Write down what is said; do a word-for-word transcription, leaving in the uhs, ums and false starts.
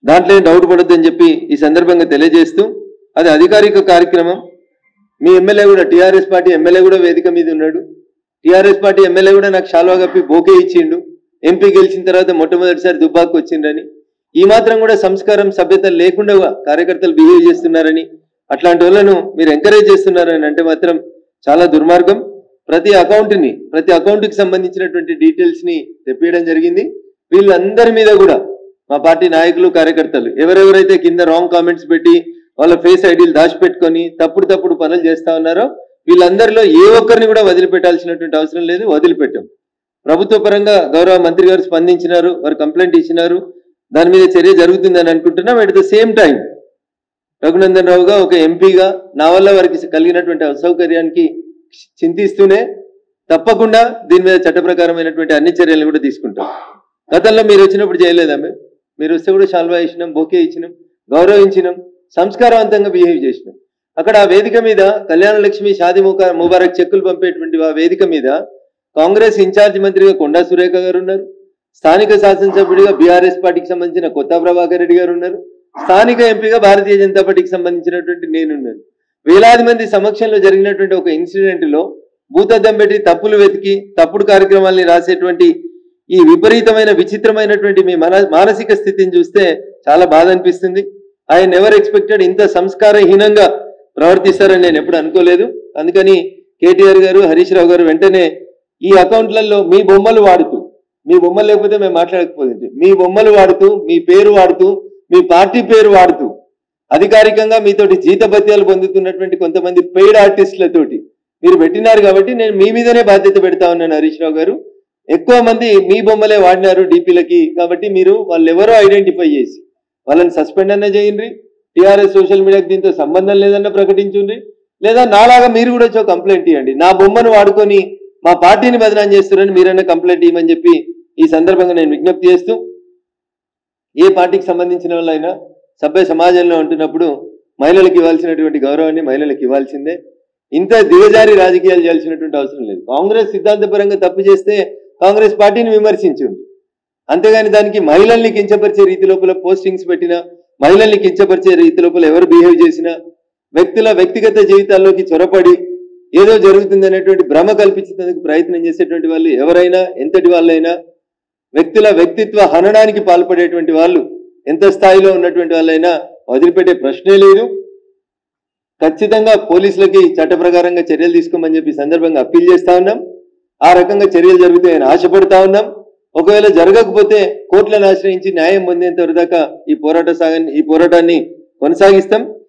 దాంట్లో డౌట్ పడొద్దని చెప్పి ఈ సందర్భంగా తెలియజేస్తూ అది అధికారిక కార్యక్రమం. మీ ఎమ్మెల్యే కూడా టీఆర్ఎస్ పార్టీ ఎమ్మెల్యే కూడా వేదిక మీద ఉన్నాడు. టీఆర్ఎస్ పార్టీ ఎమ్మెల్యే కూడా నాకు శాల్వా కప్పి బోకే ఇచ్చిండు. ఎంపీ గెలిచిన తర్వాత మొట్టమొదటిసారి దుబ్బాకు వచ్చిండ్రని, ఈ మాత్రం కూడా సంస్కారం సభ్యత లేకుండా కార్యకర్తలు బిహేవ్ చేస్తున్నారని, అట్లాంటి వాళ్ళను మీరు ఎంకరేజ్ చేస్తున్నారని అంటే మాత్రం చాలా దుర్మార్గం. ప్రతి అకౌంట్ని ప్రతి అకౌంట్కి సంబంధించినటువంటి డీటెయిల్స్ ని తెప్పియడం జరిగింది. వీళ్ళందరి మీద కూడా మా పార్టీ నాయకులు కార్యకర్తలు ఎవరెవరైతే కింద రాంగ్ కామెంట్స్ పెట్టి వాళ్ళ ఫేస్ ఐడీలు దాచిపెట్టుకొని తప్పుడు తప్పుడు పనులు చేస్తా ఉన్నారో వీళ్ళందరిలో ఏ ఒక్కరిని కూడా వదిలిపెట్టాల్సినటువంటి అవసరం లేదు, వదిలిపెట్టాం. ప్రభుత్వ పరంగా గౌరవ మంత్రి గారు స్పందించినారు, వారు కంప్లైంట్ ఇచ్చినారు, దాని మీద చర్య జరుగుతుందని అనుకుంటున్నాం. At the same time Raghunandan రావుగా ఒక ఎంపీగా నా వల్ల వారికి కలిగినటువంటి అసౌకర్యానికి చింతిస్తూనే తప్పకుండా దీని మీద చట్ట ప్రకారమైనటువంటి అన్ని చర్యలను కూడా తీసుకుంటాం. గతంలో మీరు వచ్చినప్పుడు చేయలేదా? మేము మీరు వస్తే కూడా శాల్వా ఇచ్చినాం, బొకే ఇచ్చినాం, గౌరవించినాం, సంస్కారవంతంగా బిహేవ్ చేసినాం. అక్కడ ఆ వేదిక మీద కళ్యాణ లక్ష్మి షాది ముఖ ముబారక్ చెక్కులు పంపేటువంటి ఆ వేదిక మీద కాంగ్రెస్ ఇన్ఛార్జ్ మంత్రిగా కొండా సురేఖ గారు ఉన్నారు, స్థానిక శాసనసభ్యుడిగా బీఆర్ఎస్ పార్టీకి సంబంధించిన కొత్త ప్రభాకర్ రెడ్డి గారు ఉన్నారు, స్థానిక ఎంపీగా భారతీయ జనతా పార్టీకి సంబంధించినటువంటి నేనున్నాను. వేలాది మంది సమక్షంలో జరిగినటువంటి ఒక ఇన్సిడెంట్ లో భూతద్దం పెట్టి తప్పులు వెతికి తప్పుడు కార్యక్రమాల్ని రాసేటువంటి ఈ విపరీతమైన విచిత్రమైనటువంటి మీ మన మానసిక స్థితిని చూస్తే చాలా బాధ అనిపిస్తుంది. ఐ నెవర్ ఎక్స్పెక్టెడ్ ఇంత సంస్కారహీనంగా ప్రవర్తిస్తారని నేను ఎప్పుడు అనుకోలేదు. అందుకని కేటీఆర్ గారు, హరీష్ రావు గారు వెంటనే ఈ అకౌంట్లలో మీ బొమ్మలు వాడుతూ, మీ బొమ్మలు లేకపోతే మేము మాట్లాడకపోతే మీ బొమ్మలు వాడుతూ, మీ పేరు వాడుతూ, మీ పార్టీ పేరు వాడుతూ అధికారికంగా మీతోటి జీతభత్యాలు పొందుతున్నటువంటి కొంతమంది పెయిడ్ ఆర్టిస్టులతోటి మీరు పెట్టినారు కాబట్టి నేను మీ మీదనే బాధ్యత పెడతా ఉన్నాను. హరీష్ రావు గారు, ఎక్కువ మంది మీ బొమ్మలే వాడినారు డీపీలకి, కాబట్టి మీరు వాళ్ళు ఎవరో ఐడెంటిఫై చేసి వాళ్ళని సస్పెండ్ అన్న చేయండి, టీఆర్ఎస్ సోషల్ మీడియాకి దీంతో సంబంధం లేదన్న ప్రకటించండి, లేదా నాలాగా మీరు కూడా వచ్చి కంప్లైంట్ ఇవ్వండి. నా బొమ్మను వాడుకొని మా పార్టీని బదనాం చేస్తున్నారని మీరన్నా కంప్లైంట్ ఇవ్వమని చెప్పి ఈ సందర్భంగా నేను విజ్ఞప్తి చేస్తూ, ఏ పార్టీకి సంబంధించిన వాళ్ళైనా సభ్య సమాజంలో ఉంటున్నప్పుడు మహిళలకు ఇవ్వాల్సినటువంటి గౌరవాన్ని మహిళలకు ఇవ్వాల్సిందే. ఇంత దిగజారి రాజకీయాలు చేయాల్సినటువంటి అవసరం లేదు. కాంగ్రెస్ సిద్ధాంతపరంగా తప్పు చేస్తే కాంగ్రెస్ పార్టీని విమర్శించింది, అంతేగాని దానికి మహిళల్ని కించపరిచే రీతి లోపల పోస్టింగ్స్ పెట్టినా, మహిళల్ని కించపరిచే రీతి లోపల ఎవరు బిహేవ్ చేసినా, వ్యక్తుల వ్యక్తిగత జీవితాల్లోకి చొరపడి ఏదో జరుగుతుంది అనేటువంటి భ్రమ కల్పించేందుకు ప్రయత్నం చేసేటువంటి వాళ్ళు ఎవరైనా, ఎంతటి వాళ్ళైనా, వ్యక్తుల వ్యక్తిత్వ హననానికి పాల్పడేటువంటి వాళ్ళు ఎంత స్థాయిలో ఉన్నటువంటి వాళ్ళైనా వదిలిపెట్టే ప్రశ్నే లేదు. ఖచ్చితంగా పోలీసులకి చట్ట ప్రకారంగా చర్యలు తీసుకోమని చెప్పి సందర్భంగా అప్పీల్ చేస్తా ఉన్నాం. ఆ రకంగా చర్యలు జరుగుతాయని ఆశపడతా ఉన్నాం. ఒకవేళ జరగకపోతే కోర్టులను ఆశ్రయించి న్యాయం పొందేంత వరకు ఈ పోరాట సాగ ఈ పోరాటాన్ని కొనసాగిస్తాం.